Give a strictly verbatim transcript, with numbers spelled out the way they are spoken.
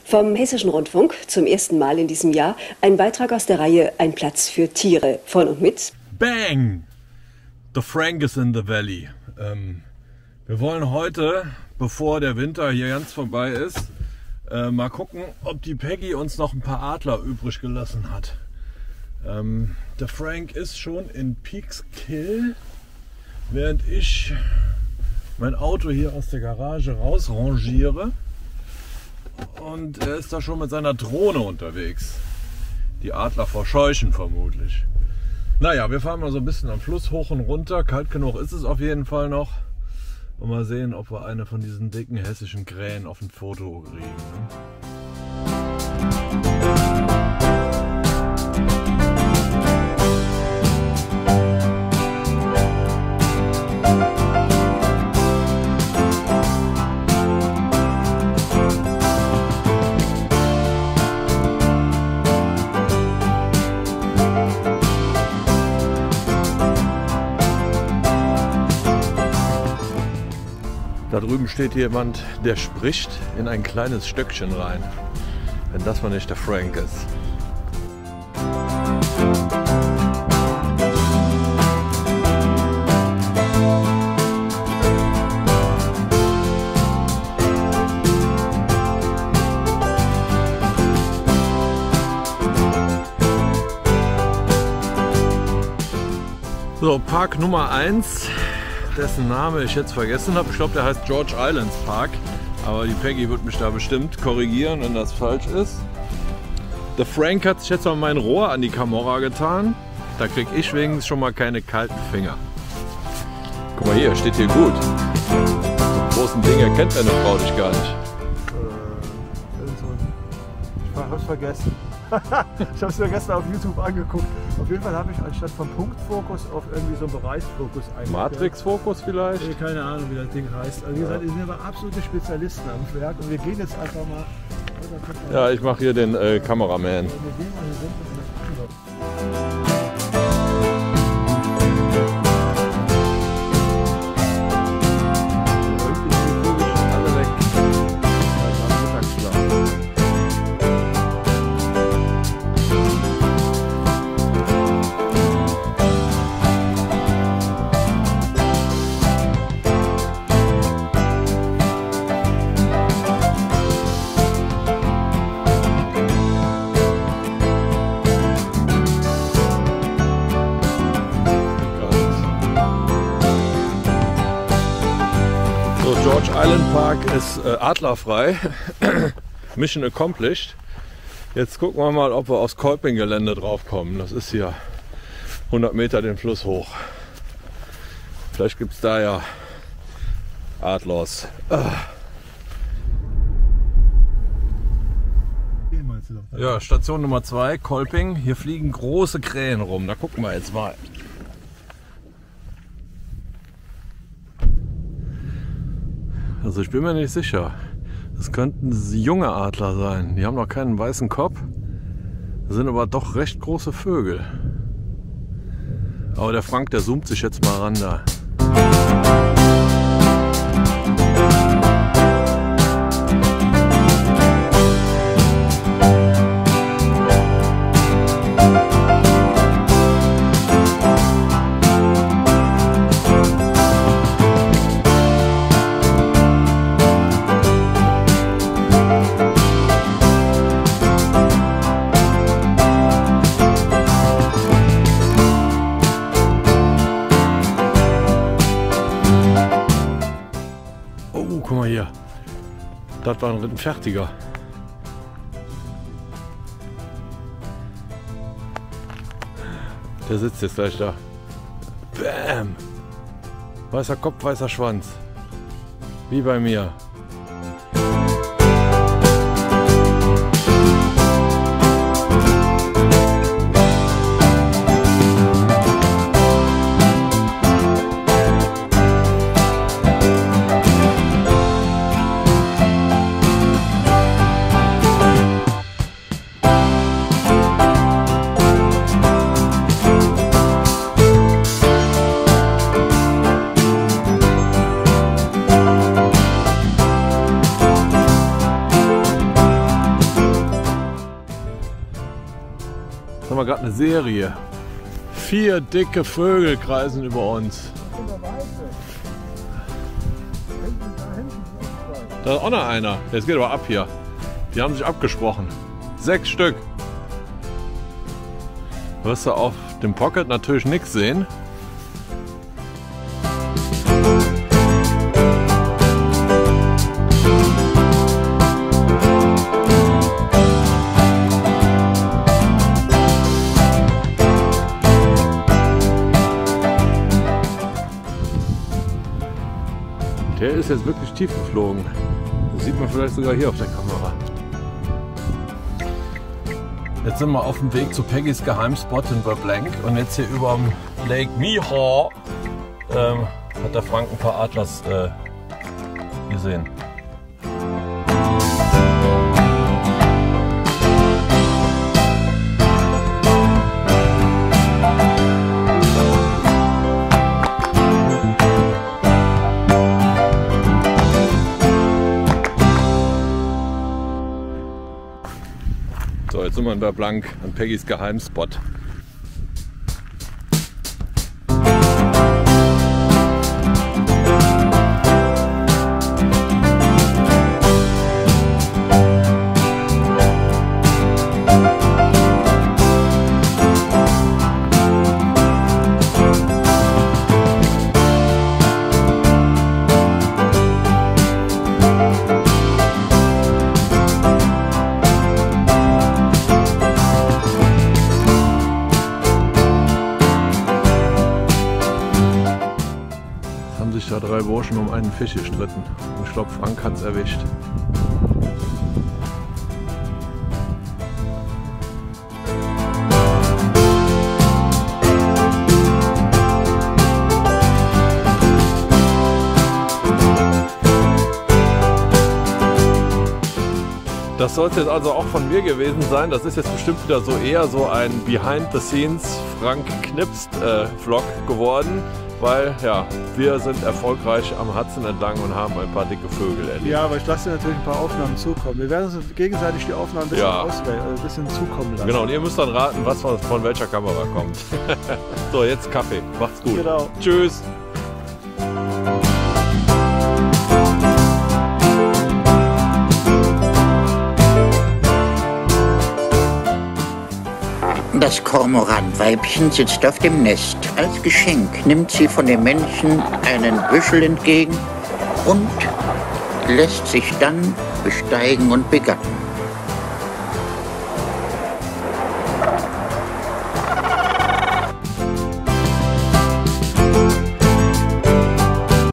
Vom Hessischen Rundfunk zum ersten Mal in diesem Jahr ein Beitrag aus der Reihe Ein Platz für Tiere von und mit Bang! The Frank is in the Valley. Ähm, wir wollen heute, bevor der Winter hier ganz vorbei ist, äh, mal gucken, ob die Peggy uns noch ein paar Adler übrig gelassen hat. Ähm, der Frank ist schon in Peekskill, während ich mein Auto hier aus der Garage rausrangiere. Und er ist da schon mit seiner Drohne unterwegs. Die Adler verscheuchen vermutlich. Naja, wir fahren mal so ein bisschen am Fluss hoch und runter. Kalt genug ist es auf jeden Fall noch. Und mal sehen, ob wir eine von diesen dicken hessischen Krähen auf ein Foto kriegen. Ne? Da drüben steht jemand, der spricht in ein kleines Stöckchen rein. Wenn das mal nicht der Frank ist. So, Park Nummer eins. Dessen Name ich jetzt vergessen habe. Ich glaube, der heißt George Islands Park. Aber die Peggy wird mich da bestimmt korrigieren, wenn das falsch ist. Der Frank hat sich jetzt mal mein Rohr an die Kamera getan. Da kriege ich wenigstens schon mal keine kalten Finger. Guck mal hier, steht hier gut. So großen Dinge kennt deine Frau dich gar nicht. Ich hab's vergessen. Ich habe es mir gestern auf YouTube angeguckt. Auf jeden Fall habe ich anstatt vom Punktfokus auf irgendwie so einen Bereichsfokus eingestellt. Matrix-Fokus vielleicht? Nee, keine Ahnung, wie das Ding heißt. Also wie gesagt, wir sind aber absolute Spezialisten am Werk und wir gehen jetzt einfach mal. Ja, ich mache hier den äh, Kameraman. Wir gehen mal hier runter. George Island Park ist äh, adlerfrei. Mission accomplished. Jetzt gucken wir mal, ob wir aufs Kolping-Gelände drauf kommen. Das ist hier hundert Meter den Fluss hoch. Vielleicht gibt es da ja Adlers. Ah. Ja, Station Nummer zwei, Kolping. Hier fliegen große Krähen rum. Da gucken wir jetzt mal. Also ich bin mir nicht sicher. Das könnten junge Adler sein. Die haben noch keinen weißen Kopf, sind aber doch recht große Vögel. Aber der Frank, der zoomt sich jetzt mal ran da. Guck mal hier, das war ein fertiger. Der sitzt jetzt gleich da. Bam! Weißer Kopf, weißer Schwanz. Wie bei mir. haben wir gerade eine Serie. Vier dicke Vögel kreisen über uns. Da ist auch noch einer. Jetzt geht aber ab hier. Die haben sich abgesprochen. Sechs Stück. Wirst du auf dem Pocket natürlich nichts sehen. Der ist jetzt wirklich tief geflogen. Das sieht man vielleicht sogar hier auf der Kamera. Jetzt sind wir auf dem Weg zu Peggys Geheimspot in Verplank und jetzt hier über dem Lake Miho ähm, hat der Frank ein paar Adlers äh, gesehen. So, jetzt sind wir in Verplank an Peggys Geheimspot. Sich da drei Burschen um einen Fisch gestritten. Und ich glaube, Frank hat es erwischt. Das soll es jetzt also auch von mir gewesen sein. Das ist jetzt bestimmt wieder so eher so ein Behind-the-Scenes Frank Knipst äh, Vlog geworden. Weil, ja, wir sind erfolgreich am Hudson entlang und haben ein paar dicke Vögel erlebt. Ja, aber ich lasse dir natürlich ein paar Aufnahmen zukommen. Wir werden uns gegenseitig die Aufnahmen ein bisschen Ja. auswählen, also ein bisschen zukommen lassen. Genau, und ihr müsst dann raten, was von, von welcher Kamera kommt. So, jetzt Kaffee. Macht's gut. Genau. Tschüss. Das Kormoranweibchen sitzt auf dem Nest. Als Geschenk nimmt sie von dem Männchen einen Büschel entgegen und lässt sich dann besteigen und begatten.